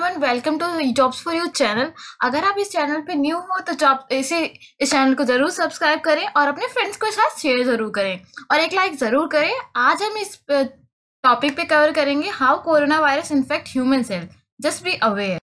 Everyone, welcome to jobs for you channel. अगर आप इस चैनल पे न्यू हो तो जॉब इसे इस चैनल को जरूर सब्सक्राइब करें और अपने फ्रेंड्स के साथ शेयर जरूर करें और एक लाइक जरूर करें। आज हम इस टॉपिक पे कवर करेंगे how corona virus infect human cell. Just be aware.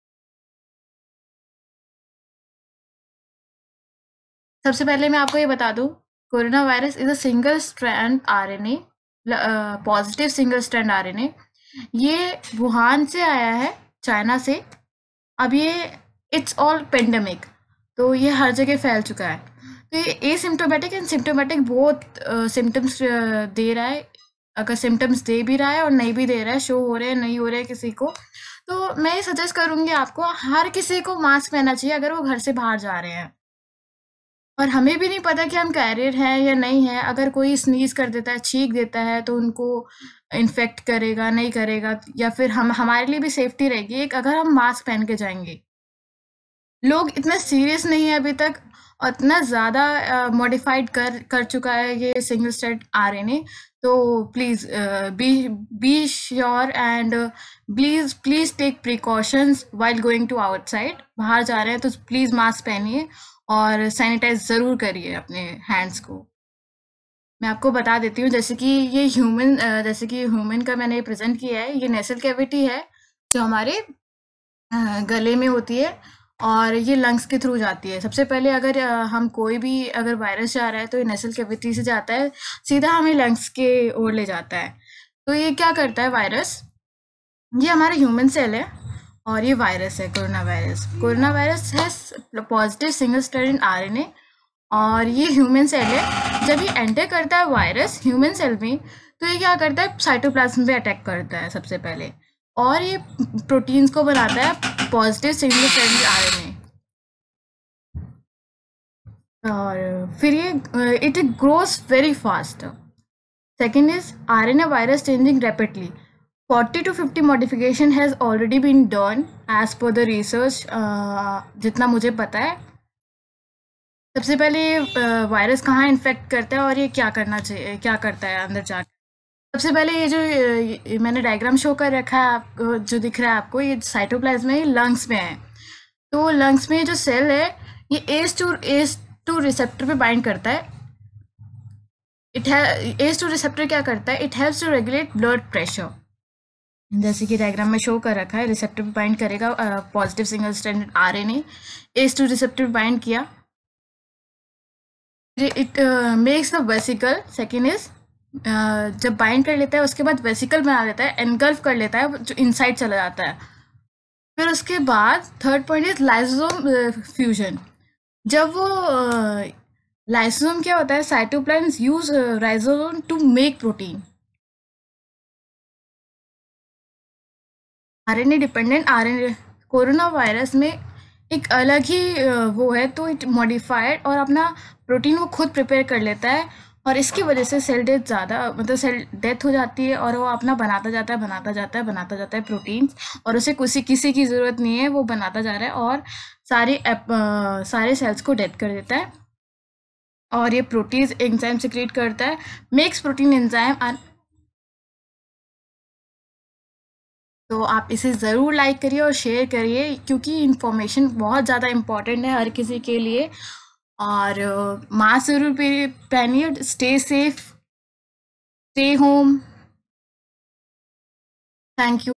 सबसे पहले मैं आपको ये बता दूं, corona virus is a single strand RNA, positive single strand RNA. ये वुहान से आया है, चाइना से। अब ये इट्स ऑल पेंडेमिक, तो ये हर जगह फैल चुका है। तो ये एसिम्टोमेटिक एंड सिम्टोमेटिक बहुत सिम्टम्स दे रहा है। अगर सिम्टम्स दे भी रहा है और नहीं भी दे रहा है, शो हो रहे हैं नहीं हो रहे हैं किसी को, तो मैं ये सजेस्ट करूंगी आपको, हर किसी को मास्क पहनना चाहिए अगर वो घर से बाहर जा रहे हैं। और हमें भी नहीं पता कि हम कैरियर हैं या नहीं है। अगर कोई स्नीज कर देता है, छींक देता है, तो उनको इन्फेक्ट करेगा नहीं करेगा, या फिर हम हमारे लिए भी सेफ्टी रहेगी एक अगर हम मास्क पहन के जाएंगे। लोग इतना सीरियस नहीं है अभी तक, और इतना ज़्यादा मॉडिफाइड कर कर चुका है ये सिंगल स्ट्रैंड आरएनए। तो please be be sure and please please take precautions while going to outside. बाहर जा रहे हैं तो प्लीज़ मास्क पहनिए और सैनिटाइज ज़रूर करिए अपने हैंड्स को। मैं आपको बता देती हूँ, जैसे कि ये जैसे कि ह्यूमन का मैंने प्रेजेंट किया है। ये नेसल कैविटी है जो हमारे गले में होती है और ये लंग्स के थ्रू जाती है। सबसे पहले अगर हम कोई भी अगर वायरस जा रहा है तो ये नेसल कैविटी से जाता है, सीधा हमें लंग्स के ओर ले जाता है। तो ये क्या करता है वायरस, ये हमारा ह्यूमन सेल है और ये वायरस है कोरोना वायरस। कोरोना वायरस है पॉजिटिव सिंगल स्ट्रैंड आरएनए और ये ह्यूमन सेल है। जब ये एंटर करता है वायरस ह्यूमन सेल में, तो ये क्या करता है, साइटोप्लाज्म पे अटैक करता है सबसे पहले, और ये प्रोटीन्स को बनाता है, पॉजिटिव सिंगल स्ट्रैंड आरएनए। और फिर ये it grows very fast. Second is RNA virus changing rapidly. 40 to 50 modification has already been done as per the research, जितना मुझे पता है। सबसे पहले वायरस कहाँ इन्फेक्ट करता है और ये क्या करना चाहिए, क्या करता है अंदर जाकर। सबसे पहले ये जो मैंने डायग्राम शो कर रखा है आपको, जो दिख रहा है आपको, ये साइटोप्लाज्म में लंग्स में है। तो लंग्स में जो सेल है ये एस टू रिसेप्टर पे बाइंड करता है। एस टू रिसेप्टर क्या करता है, it helps to regulate blood pressure. जैसे कि डायग्राम में शो कर रखा है, रिसेप्टर पे बाइंड करेगा positive single stranded RNA. ACE two receptor पे बाइंड किया, it makes the vesicle. Second is जब बाइंड कर लेता है उसके बाद वेसिकल बना लेता है, एनगल्फ कर लेता है, जो इनसाइड चला जाता है। फिर उसके बाद third point is lysosome fusion. जब वो लाइसोसोम क्या होता है, cytoplasm use ribosome to make protein. RNA dependent RNA corona virus में एक अलग ही वो है, तो इट मॉडिफाइड और अपना प्रोटीन वो खुद प्रिपेयर कर लेता है, और इसकी वजह से सेल डेथ ज़्यादा, मतलब सेल डेथ हो जाती है, और वो अपना बनाता जाता है बनाता जाता है बनाता जाता है प्रोटीन्स, और उसे किसी की ज़रूरत नहीं है, वो बनाता जा रहा है और सारे सेल्स को डेथ कर देता है। और ये प्रोटीन्स एंजाइम सिक्रीट करता है, मेक्स प्रोटीन एंजाइम। तो आप इसे ज़रूर लाइक करिए और शेयर करिए, क्योंकि इन्फॉर्मेशन बहुत ज़्यादा इम्पॉर्टेंट है हर किसी के लिए। और मास्क ज़रूर पहनिए, stay safe, stay home. Thank you.